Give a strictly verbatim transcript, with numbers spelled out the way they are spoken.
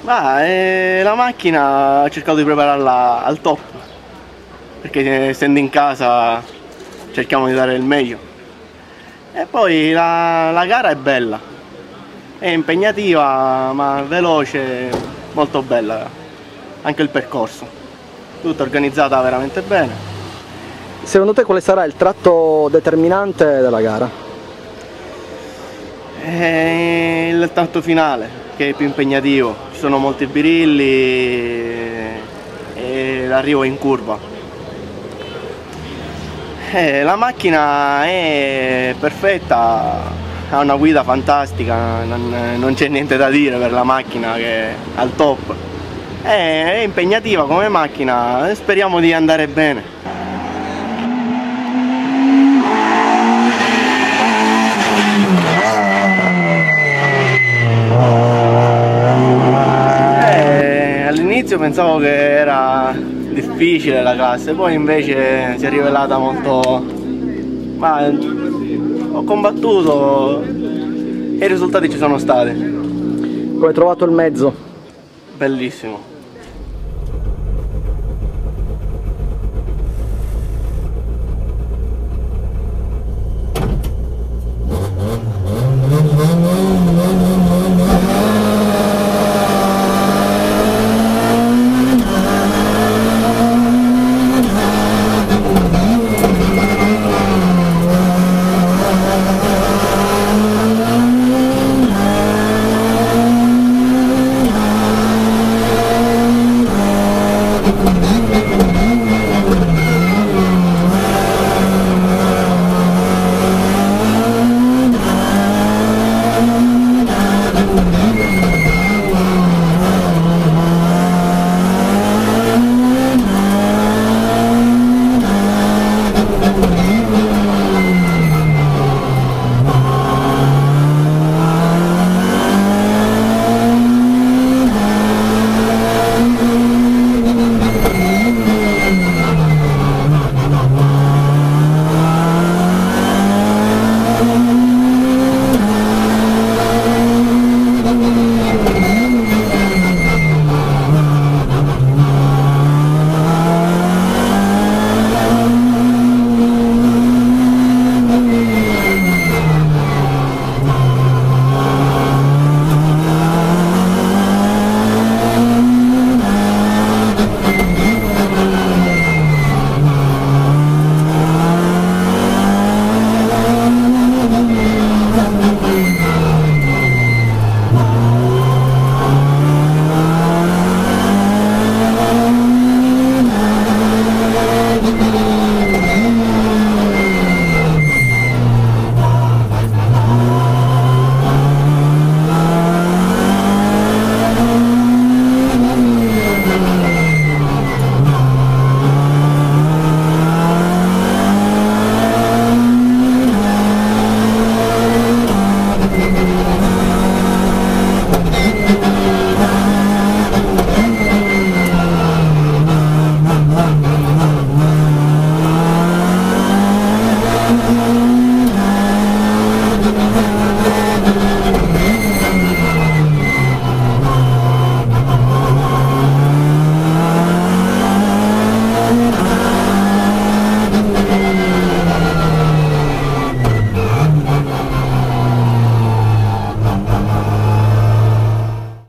Ma eh, la macchina ho cercato di prepararla al top, perché essendo in casa cerchiamo di dare il meglio. E poi la, la gara è bella, è impegnativa ma veloce, molto bella, anche il percorso, tutta organizzata veramente bene. Secondo te quale sarà il tratto determinante della gara? E il tratto finale, che è più impegnativo, ci sono molti birilli e l'arrivo in curva. Eh, la macchina è perfetta, ha una guida fantastica, non, non c'è niente da dire per la macchina, che è al top. È, è impegnativa come macchina, speriamo di andare bene. Eh, all'inizio pensavo che era difficile la classe, poi invece si è rivelata molto, ma ho combattuto e i risultati ci sono stati. Come hai trovato il mezzo? Bellissimo. Thank you.